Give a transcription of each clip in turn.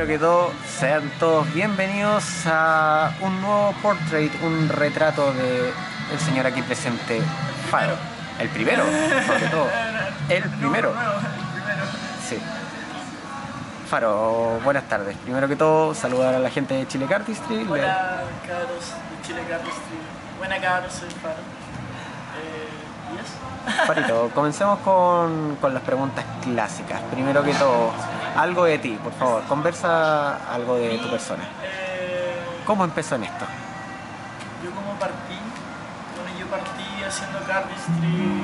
Primero que todo, sean todos bienvenidos a un nuevo portrait, un retrato de el señor aquí presente, Faro. El primero, sobre todo. El primero. Sí. Faro, buenas tardes. Primero que todo, saludar a la gente de Chile Cardistry. Hola, cabros de Chile Cardistry. Buena cabros, soy Faro. ¿Y eso? Farito, comencemos con las preguntas clásicas. Primero que todo, algo de ti, por favor. Conversa algo de tu persona. ¿Cómo empezó en esto? Yo como partí, yo partí haciendo Cardistry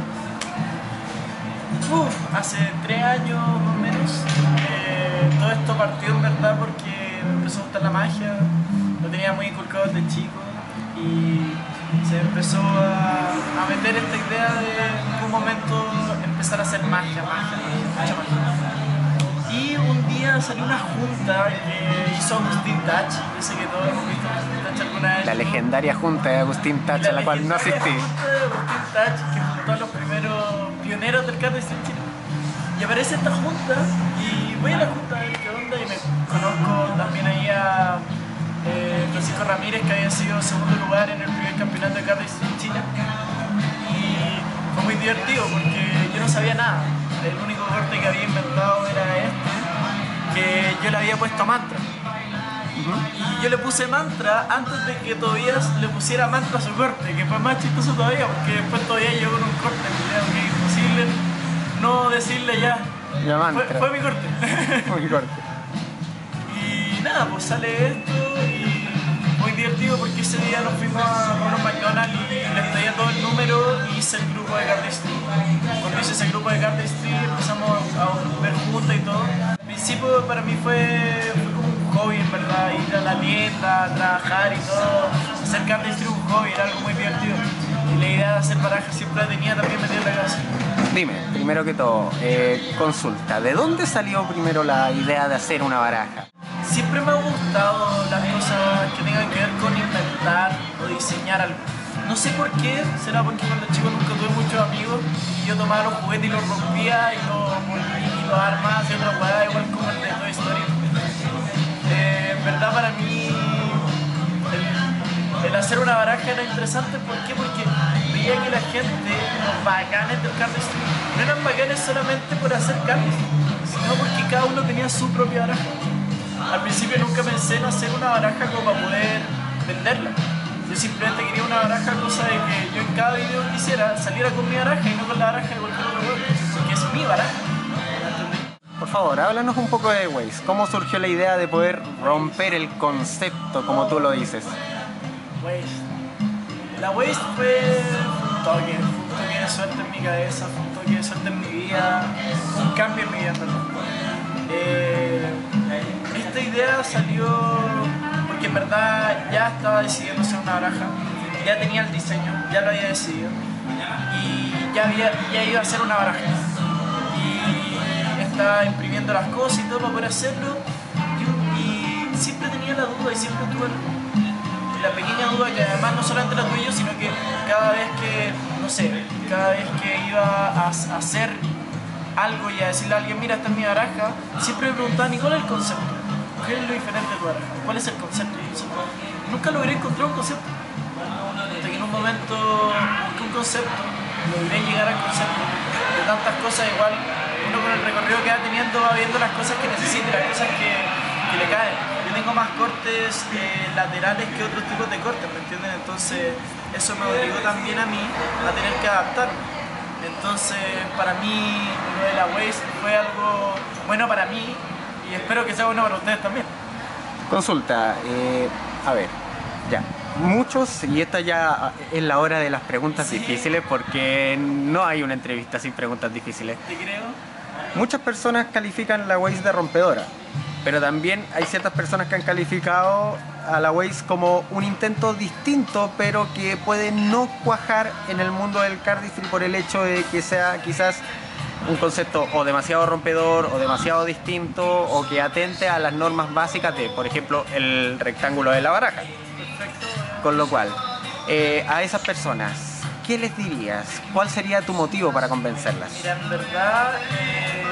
hace 3 años más o menos. Todo esto partió en verdad porque me empezó a gustar la magia, lo tenía muy inculcado desde chico y se empezó a meter esta idea de en un momento empezar a hacer magia, mucha magia. Y un día salió una junta que hizo Agustín Tach, yo sé que todos hemos visto a Agustín Tach alguna vez. La legendaria junta de Agustín Tach, a la cual no asistí. La junta de Agustín Tach, que juntó a los primeros pioneros del Cardistry en Chile. Y aparece esta junta y voy a la junta a ver qué onda y me conozco también ahí a Francisco Ramírez, que había sido segundo lugar en el primer campeonato de Cardistry en Chile. Y fue muy divertido porque yo no sabía nada. El único corte que había inventado era que yo le había puesto mantra. Y yo le puse mantra antes de que Tobías le pusiera mantra a su corte, que fue más chistoso todavía porque después todavía llegó con un corte, que es imposible no decirle ya. Ya mantra. Fue mi corte. Mi corte. Y nada, pues sale esto y muy divertido porque ese día nos fuimos a unos McDonald's y les traía todo el número y hice el grupo de Cardistry. Cuando hice ese grupo de Cardistry empezamos a ver juntas y todo. Al principio para mí fue como un hobby en verdad, ir a la tienda, a trabajar y todo. Hacer Cardistry un hobby, era algo muy divertido. Y la idea de hacer barajas siempre la tenía también metida en la cabeza. Dime, primero que todo, consulta, ¿de dónde salió primero la idea de hacer una baraja? Siempre me ha gustado las cosas que tengan que ver con inventar o diseñar algo. No sé por qué, será porque cuando chico nunca tuve muchos amigos y yo tomaba los juguetes y los rompía y los armaba haciendo otra hueá igual como el de Toy Story. En verdad para mí el hacer una baraja era interesante, ¿por qué? Porque veía que la gente, los bacanes del Cardistry, no eran bacanes solamente por hacer Cardistry, sino porque cada uno tenía su propia baraja. Al principio nunca pensé en hacer una baraja como para poder venderla. Yo simplemente quería una baraja, cosa de que yo en cada video que hiciera saliera con mi baraja y no con la baraja de cualquier otro juego, porque es mi baraja. Por favor, háblanos un poco de Waze. ¿Cómo surgió la idea de poder romper el concepto, como tú lo dices? La Waze fue un toque de suerte en mi cabeza, fue un toque de suerte en mi vida, un cambio en mi vida, perdón. Esta idea salió porque en verdad ya estaba decidiendo hacer una baraja, ya tenía el diseño, ya lo había decidido y ya iba a hacer una baraja y estaba imprimiendo las cosas y todo para poder hacerlo y siempre tenía la duda y siempre tuve la pequeña duda que además no solamente la tuve yo, sino que cada vez que iba a hacer algo y a decirle a alguien, mira, esta es mi baraja, siempre me preguntaban, ¿y cuál es el concepto? ¿Qué es lo diferente de tu baraja? ¿Cuál es el concepto? Nunca logré encontrar un concepto. Hasta que en un momento busqué un concepto, logré llegar al concepto de tantas cosas, igual uno con el recorrido que va teniendo va viendo las cosas que necesita, las cosas que le caen. Yo tengo más cortes laterales que otros tipos de cortes, ¿me entienden? Entonces eso me obligó también a mí a tener que adaptarme. Entonces para mí lo de la Waze fue algo bueno para mí y espero que sea bueno para ustedes también. Consulta, a ver, ya. Muchos, y esta ya es la hora de las preguntas difíciles porque no hay una entrevista sin preguntas difíciles. Te creo. Muchas personas califican la Waze de rompedora, pero también hay ciertas personas que han calificado a la Waze como un intento distinto, pero que puede no cuajar en el mundo del Cardistry por el hecho de que sea quizás un concepto o demasiado rompedor o demasiado distinto o que atente a las normas básicas de, por ejemplo, el rectángulo de la baraja. Perfecto. Con lo cual, a esas personas, ¿qué les dirías? ¿Cuál sería tu motivo para convencerlas? Mira, en verdad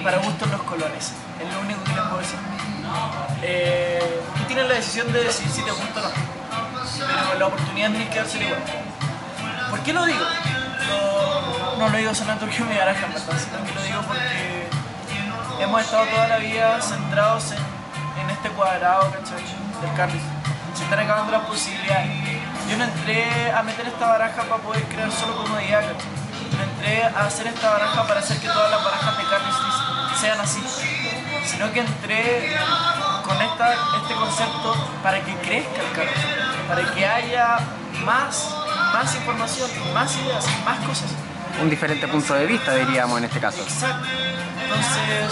para gustos los colores, es lo único que les puedo decir. Tú tienes la decisión de decidir si te gusta o no, pero la oportunidad tienes que dársela igual. ¿Por qué lo digo? No lo digo solamente porque me baraja, en verdad, sino que lo digo porque hemos estado toda la vida centrados en este cuadrado, ¿cachai? Del Carlis. Se están acabando las posibilidades. Yo no entré a meter esta baraja para poder crear solo comodidad, ¿cachai? No entré a hacer esta baraja para hacer que todas las barajas de Carlis sean así, sino que entré con este concepto para que crezca el Carlis, para que haya más información, más ideas, más cosas. Un diferente punto de vista, diríamos, en este caso. Exacto. Entonces,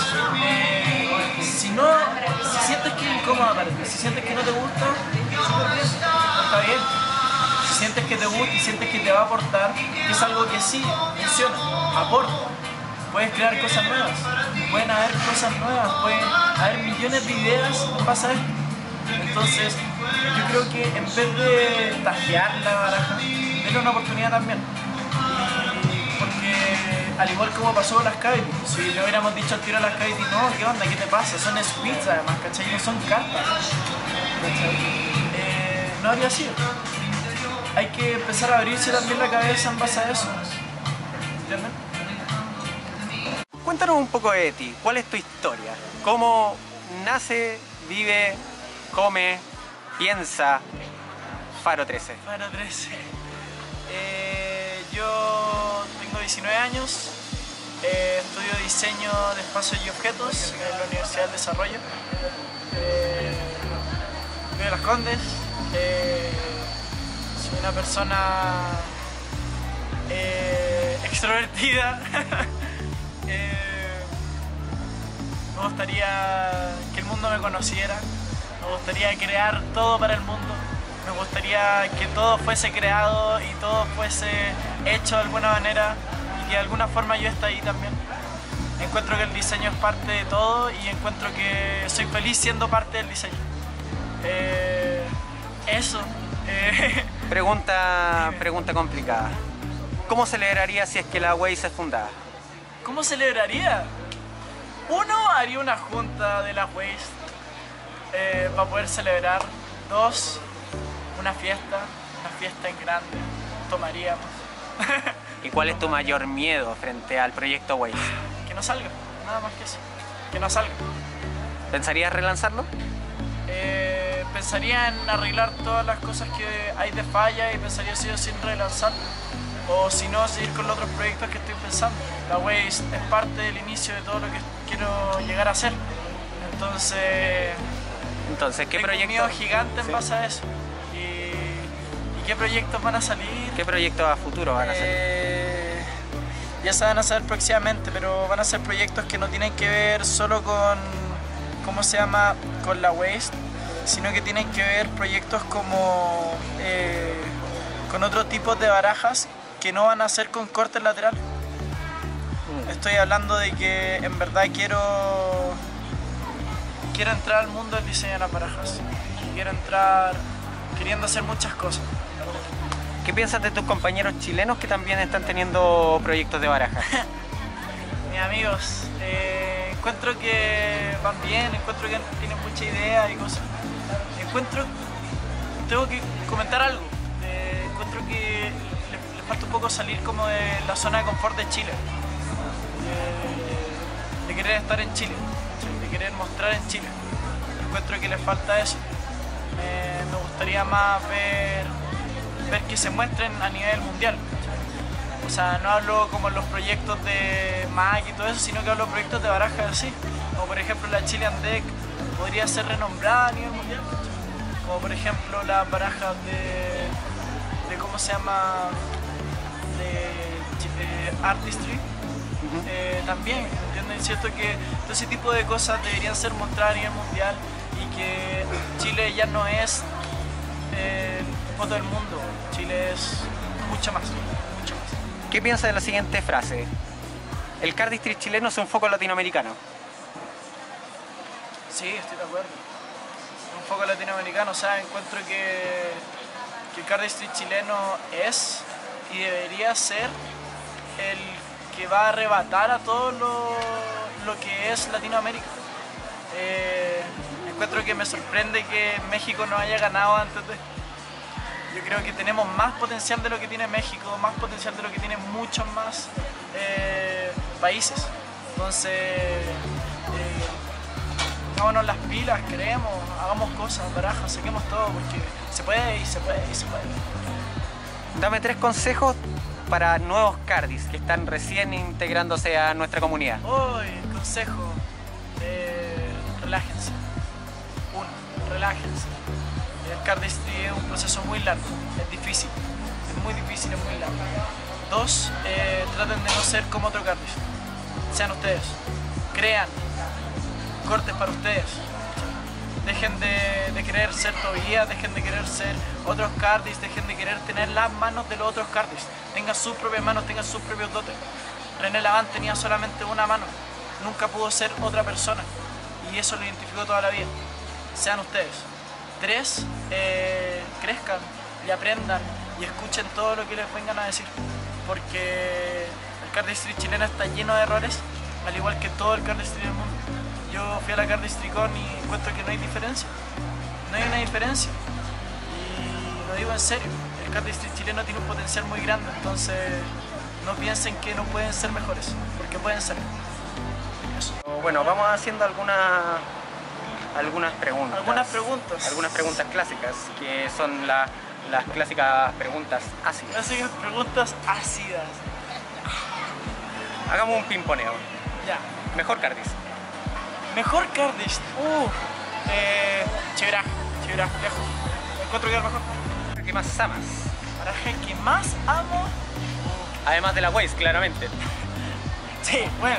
si sientes que es incómodo para ti, si sientes que no te gusta, súper bien, está bien. Si sientes que te gusta y sientes que te va a aportar, que es algo que sí funciona, aporta. Puedes crear cosas nuevas, pueden haber cosas nuevas, pueden haber millones de ideas en base a esto. Entonces, yo creo que en vez de tajear la baraja, denle una oportunidad también. Porque, al igual como pasó con las Cavity, si le hubiéramos dicho al tiro a las Cavity, no, ¿qué onda? ¿Qué te pasa? Son splits además, ¿cachai? No son cartas, ¿cachai? No habría sido. Hay que empezar a abrirse también la cabeza en base a eso. ¿Entienden? Cuéntanos un poco de ti. ¿Cuál es tu historia? ¿Cómo nace, vive, come, piensa Faro 13? Faro 13. Yo tengo 19 años. Estudio diseño de espacios y objetos en la Universidad del Desarrollo. Vivo en Las Condes. Soy una persona extrovertida. Me gustaría que el mundo me conociera. Me gustaría crear todo para el mundo. Me gustaría que todo fuese creado y todo fuese hecho de alguna manera y que de alguna forma yo esté ahí también. Encuentro que el diseño es parte de todo y encuentro que soy feliz siendo parte del diseño. Eso. Pregunta complicada. ¿Cómo celebraría si es que la Waze se fundaba? ¿Cómo celebraría? Uno, haría una junta de las Waze para poder celebrar. Dos, una fiesta en grande, tomaríamos. ¿Y cuál es tu mayor miedo frente al proyecto Waze? Que no salga, nada más que eso, que no salga. ¿Pensarías relanzarlo? Pensaría en arreglar todas las cosas que hay de falla y pensaría sí o sin relanzarlo. O si no, seguir con los otros proyectos que estoy pensando. La Waze es parte del inicio de todo lo que quiero llegar a hacer. Entonces, ¿qué tengo un miedo gigante en base a eso. ¿Y qué proyectos van a salir? ¿Qué proyectos a futuro van a salir? Ya se van a saber próximamente, pero van a ser proyectos que no tienen que ver solo con, ¿cómo se llama?, con la Waze, sino que tienen que ver proyectos como con otros tipos de barajas que no van a ser con cortes laterales. Estoy hablando de que en verdad quiero entrar al mundo del diseño de las barajas. Quiero entrar queriendo hacer muchas cosas. ¿Qué piensas de tus compañeros chilenos que también están teniendo proyectos de barajas? Mis amigos, encuentro que van bien, encuentro que tienen mucha idea y cosas. Tengo que comentar algo. Encuentro que les falta un poco salir como de la zona de confort de Chile. De querer estar en Chile, de querer mostrar en Chile. Encuentro que les falta eso. Me gustaría más ver que se muestren a nivel mundial. O sea, no hablo como en los proyectos de Mac y todo eso, sino que hablo de proyectos de barajas así. Como por ejemplo la Chilean Deck podría ser renombrada a nivel mundial. Como por ejemplo las barajas de ¿cómo se llama? De Artistry. También, ¿entienden? Es cierto que todo ese tipo de cosas deberían ser mostradas a nivel mundial y que Chile ya no es foto del mundo, Chile es mucho más, mucho más. ¿Qué piensas de la siguiente frase? El Car District chileno es un foco latinoamericano. Sí, estoy de acuerdo. Un foco latinoamericano, o sea, encuentro que el Car District chileno es y debería ser el que va a arrebatar a todos los lo que es Latinoamérica. Encuentro que me sorprende que México no haya ganado antes de... Yo creo que tenemos más potencial de lo que tiene México, más potencial de lo que tienen muchos más países. Entonces, pongámonos las pilas, creemos, hagamos cosas, barajas, saquemos todo, porque se puede y se puede y se puede. Dame 3 consejos para nuevos cardis que están recién integrándose a nuestra comunidad. Hoy, consejo, relájense. 1, relájense. El cardistry es un proceso muy largo, es difícil, es muy difícil, es muy largo. 2, traten de no ser como otro cardistry. Sean ustedes, crean cortes para ustedes. Dejen de querer ser Tobías, dejen de querer ser otros cardis, dejen de querer tener las manos de los otros cardis. Tengan sus propias manos, tengan sus propios dotes. René Lavant tenía solamente una mano, nunca pudo ser otra persona y eso lo identificó toda la vida. Sean ustedes. 3, crezcan y aprendan y escuchen todo lo que les vengan a decir, porque el cardistry chileno está lleno de errores, al igual que todo el cardistry del mundo. Yo fui a la CardistryCon y encuentro que no hay diferencia, no hay una diferencia, y lo digo en serio, el cardistry chileno tiene un potencial muy grande, entonces no piensen que no pueden ser mejores, porque pueden ser. Eso. Bueno, vamos haciendo algunas preguntas. Algunas preguntas clásicas, que son las clásicas preguntas ácidas. Clásicas preguntas ácidas. Hagamos un pimponeo. Ya. Mejor cardis. Mejor cardist. Cheviraja, lejos. Encuentro que es el mejor. ¿Qué más amas? Paraje que más amo. Además de la Waze, claramente. Sí, bueno.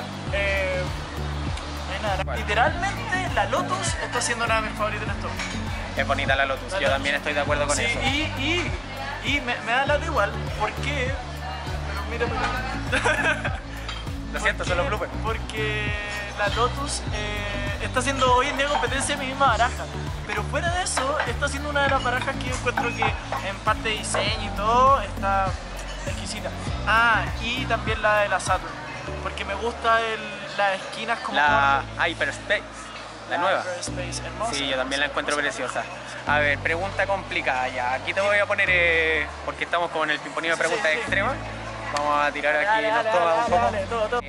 Literalmente la Lotus está siendo una de mis favoritas en esto. Es bonita la Lotus, yo también estoy de acuerdo con eso. Y me da lata igual, ¿por qué? Pero mira, Lo siento, son los bloopers. Porque la Lotus está haciendo hoy en día competencia de mi misma baraja. Pero fuera de eso, está siendo una de las barajas que yo encuentro que en parte de diseño y todo está exquisita. Y también la de la Saturn, porque me gusta las esquinas como... La Hyperspace, la nueva. Hyperspace, hermosa. Sí, yo también la encuentro preciosa. A ver, pregunta complicada ya. Aquí te voy a poner, porque estamos como en el pimponeo de preguntas extremas. Vamos a tirar aquí los tomas un poco. Todo.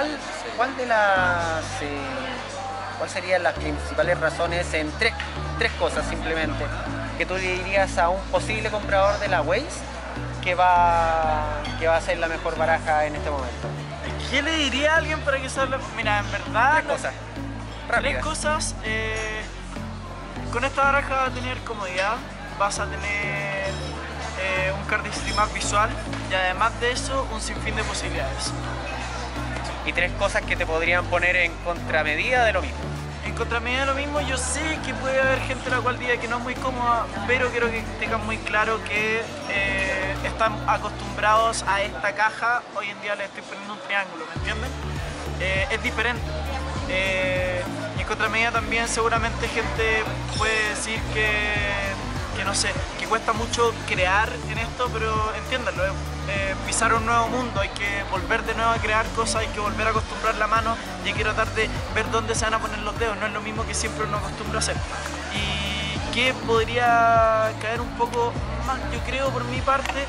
¿Cuál serían las principales razones en tres cosas simplemente que tú le dirías a un posible comprador de la Waze que va a ser la mejor baraja en este momento? ¿Qué le diría a alguien para que salga? Mira, en verdad... 3 cosas. Rápidas. 3 cosas. Con esta baraja vas a tener comodidad, vas a tener un cardistry más visual y además de eso un sinfín de posibilidades. Y 3 cosas que te podrían poner en contramedida de lo mismo. En contramedida de lo mismo, yo sé que puede haber gente la cual diga que no es muy cómoda, pero quiero que tengan muy claro que están acostumbrados a esta caja. Hoy en día les estoy poniendo un triángulo, ¿me entienden? Es diferente. Y en contramedida también seguramente gente puede decir que no sé, que cuesta mucho crear en esto, pero entiéndanlo, pisar un nuevo mundo, hay que volver de nuevo a crear cosas, hay que volver a acostumbrar la mano y hay que tratar de ver dónde se van a poner los dedos, no es lo mismo que siempre uno acostumbra a hacer. Y que podría caer un poco más, yo creo por mi parte,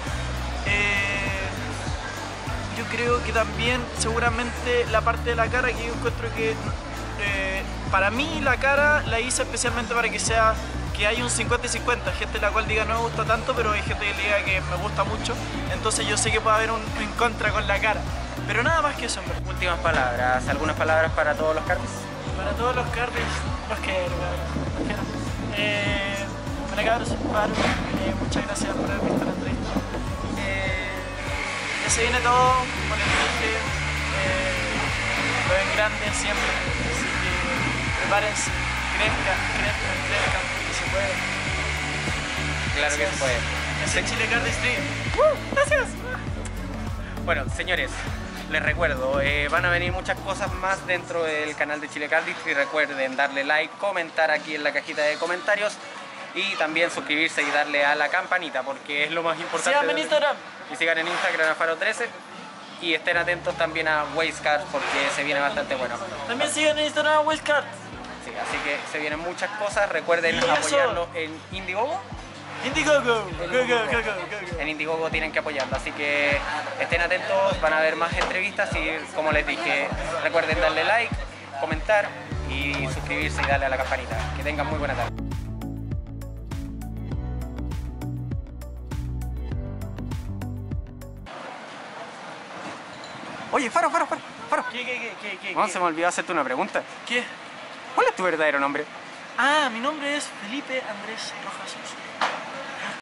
yo creo que también seguramente la parte de la cara, que yo encuentro que para mí la cara la hice especialmente para que sea que hay un 50 y 50, gente la cual diga no me gusta tanto, pero hay gente que diga que me gusta mucho, entonces yo sé que puede haber un en contra con la cara, pero nada más que eso en verdad. Últimas palabras, ¿algunas palabras para todos los cardis? Para todos los cardis, los quiero. Bueno cabros, muchas gracias por haber visto la entrevista. Ya se viene todo, como les dije, lo ven grande siempre, así que prepárense, crezcan. Se puede. Claro que se puede. Es el Chile Cardistry. Gracias. Bueno, señores, les recuerdo, van a venir muchas cosas más dentro del canal de Chile Cardistry. Recuerden darle like, comentar aquí en la cajita de comentarios y también suscribirse y darle a la campanita porque es lo más importante. Síganme en Instagram. Y sigan en Instagram a Faro13 y estén atentos también a Wastecards porque se viene bastante bueno. También sigan en Instagram a Wildcard. Sí, así que se vienen muchas cosas. Recuerden Y eso. apoyarlo en Indiegogo. Indiegogo. En Indiegogo tienen que apoyarlo, así que estén atentos, van a haber más entrevistas y como les dije, recuerden darle like, comentar y suscribirse y darle a la campanita. Que tengan muy buena tarde. Oye, Faro. ¿Qué? No, se me olvidó hacerte una pregunta. ¿Qué? ¿Cuál es tu verdadero nombre? Ah, mi nombre es Felipe Andrés Rojas Osorio.